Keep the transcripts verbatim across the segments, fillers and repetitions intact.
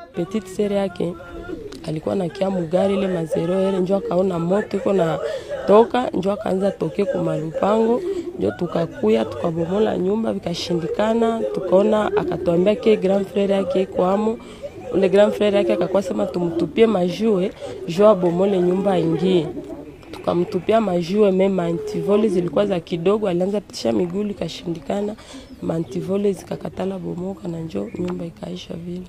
petite sere yake alikuwa na kia mugari ile mazero ele, njoo akaona moto iko na toka, njoo akaanza toke kwa malupango, njoo tukakuya tukabomola nyumba vikashindikana. Tukaona akatuambia ke grand frère yake iko amo, ule grand frère yake akakuwa sema tumtupie majue njoo abomole nyumba ingie. Tukamtupia majue, mema antivole zilikuwa za kidogo, alianza pitisha miguu ikashindikana, mantivole zikakatala bomoka na njoo nyumba ikaisha vile.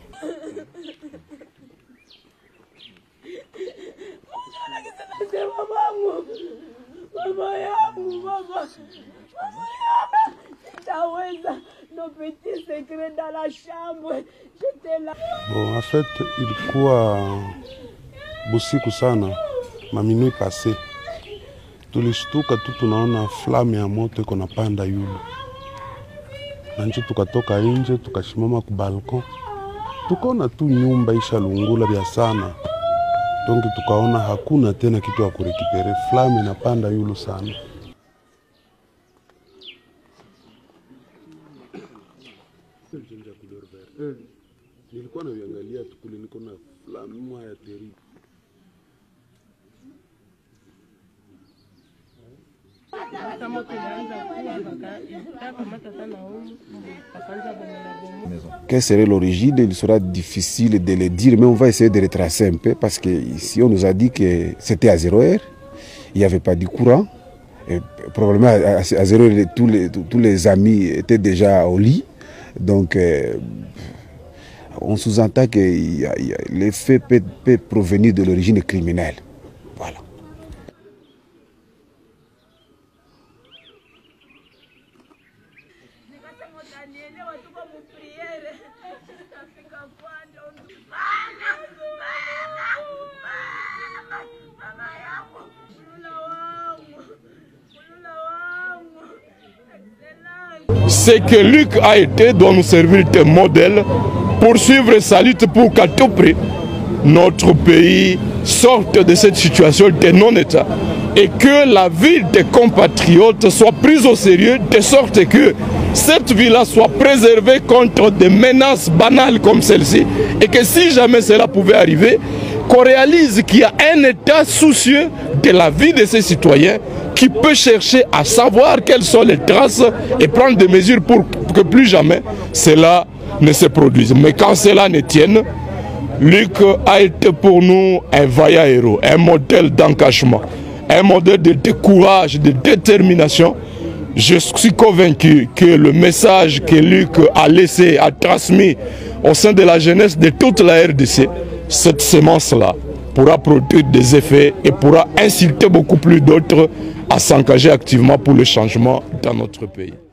Mamangu, mama yangu, mama, mama yangu, sitaweza, nos petits secrets dans la chambre, j'étais là. Bon, en fait, ilikuwa busiku sana, maminui pase. Tulishtuka tu tunaona flamme ya moto iko napanda yule. Na nje tukatoka nje, tukashimama ku balcon. Tukaona tu nyumba ishalungula vya sana. Donc tukaona hakuna tena kitu ya kurekipere, flamme inapanda yulu sana. Nilikuwa naangalia tukuli niko na flamme moja terrible. Quelle serait l'origine? Il sera difficile de le dire, mais on va essayer de retracer un peu parce que ici on nous a dit que c'était à zéro heure, il n'y avait pas de courant. Et probablement à, à zéro heure, tous les, tous les amis étaient déjà au lit. Donc euh, on sous-entend que l'effet peut, peut provenir de l'origine criminelle. Voilà. C'est que Luc a été, doit nous servir de modèle pour suivre sa lutte pour qu'à tout prix notre pays sorte de cette situation de non-État et que la vie des compatriotes soit prise au sérieux de sorte que cette vie-là soit préservée contre des menaces banales comme celle-ci et que si jamais cela pouvait arriver, qu'on réalise qu'il y a un État soucieux de la vie de ses citoyens qui peut chercher à savoir quelles sont les traces et prendre des mesures pour que plus jamais cela ne se produise. Mais quand cela ne tienne, Luc a été pour nous un vaillant héros, un modèle d'engagement, un modèle de courage, de détermination. Je suis convaincu que le message que Luc a laissé, a transmis au sein de la jeunesse de toute la R D C, cette sémence-là pourra produire des effets et pourra inciter beaucoup plus d'autres à s'engager activement pour le changement dans notre pays.